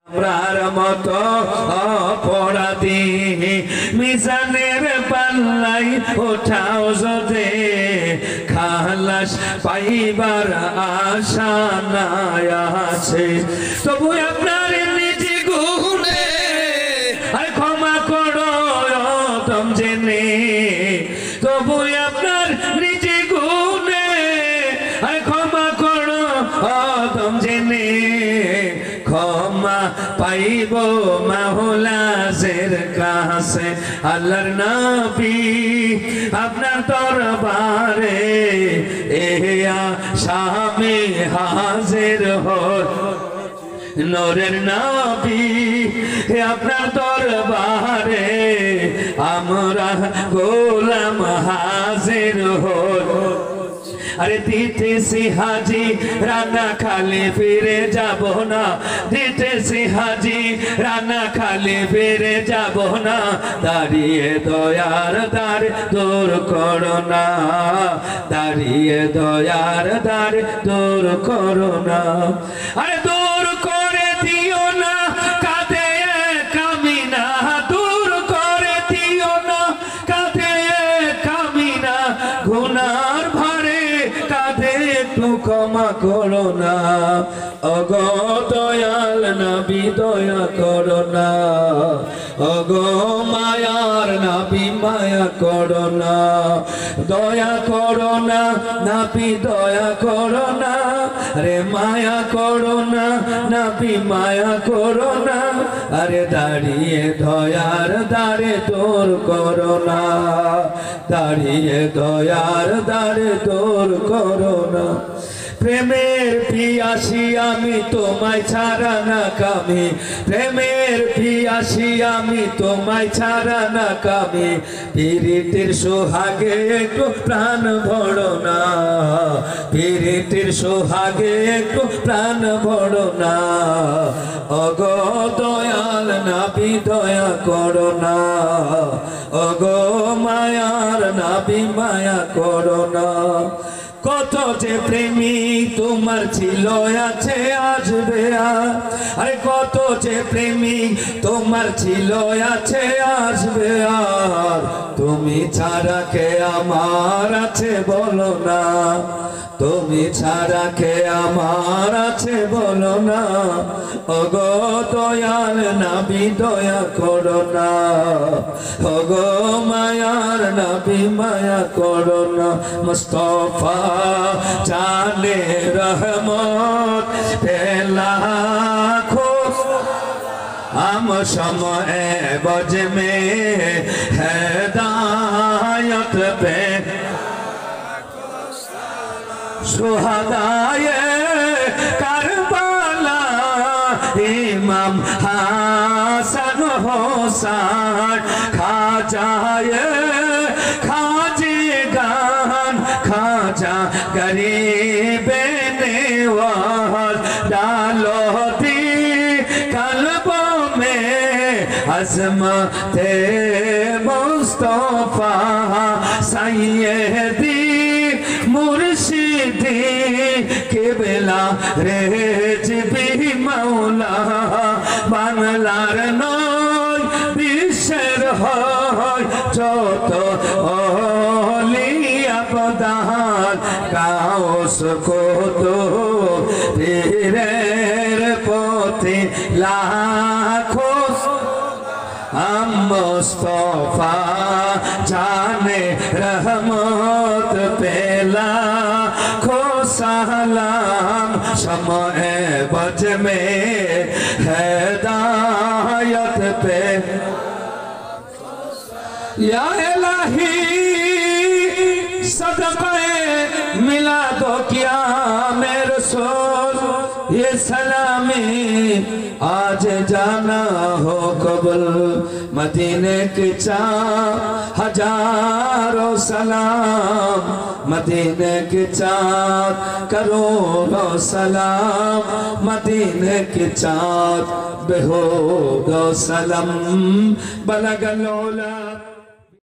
প্রার মতো অপরাধী মিজানের পাল্লাই ওঠাও যদি খালাস পাইবার আশা নাই আছে তবু আপনার নিজে গুণে আর ক্ষমা করো তম জেনে তবু আপনার নিজে গুণে আর ক্ষমা করো তম জেনে ক্ষমা পাইব মাওলার কাছে আল্লাহর নবী আপনার দরবারে আশামে হাজির হই নূরের নবী আপনার দরবারে আমরা গোলাম হাজির হই अरे दीते से हाजी राना खाली फिरे जाबो ना दीते से हाजी राना खाली फिरे जाबो ना दारिये दयार दार दूर करो ना दारिये दयार दार दूर करो ना अरे दूर करे दियो ना कादे कामिना दूर करे दियो ना कादे कामिना गुनार ক্ষমা করো না ওগো দয়াল নবী দয়া করো না ওগো মায়ার নবী মায়া করো না দয়া করো না নবী দয়া করো না রে মায়া করো না নবী মায়া করো না আরে দাঁড়িয়ে দয়ার দ্বারে দূর করো না দাঁড়িয়ে দয়ার দ্বারে দূর করো না প্রেমের পিয়াসী আমি তোমায় ছাড়া না কামি প্রেমের পিয়াসী আমি তোমায় ছাড়া না কামি পীড়িতের সোহাগে একটু প্রাণ ভরো না পীড়িতের সোহাগে একটু প্রাণ ভরো না ওগো দয়াল নবী দয়া করো না ওগো মায়ার নবী মায়া করো না কত যে প্রেমী তোমার ছিল আছে আসবে আরে কত যে প্রেমী তোমার ছিল আছে আসবে আর তুমি ছাড়া কে আমার আছে বলো না তুমি ছাড়া কে আমার আছে বলো না ওগো দয়াল নবী দয়া করো না ওগো মায়ার নবী মায়া করো না মুস্তাফা জানে রহমত পেলা খো हम समय बज में हिदायत पे सुहदाए करबला इमाम हसन हुसैन खाजाए खाजी गान खाजा गरीब नेवार डालो दी कल्बों में अज़मते मुस्तफा सैयदी मुर्शिदी किबला रेजबी मौला बांगलार नय বিশ্বের হয় যত ওলিয়া প্রধান কাউস কত পীরের পথে লাখো मुस्तफा जाने रहमत पेला खो सलाम समय बज में हिदायत पे या इलाही सदक़े मिला दो क्या मेरे रसूल ये सलामी आज जाना हो कबल मदीने के चाँद हजारों सलाम मदीने के चाँद करोड़ों सलाम मदीने के चाँद बेहुदो सलाम बलगल औला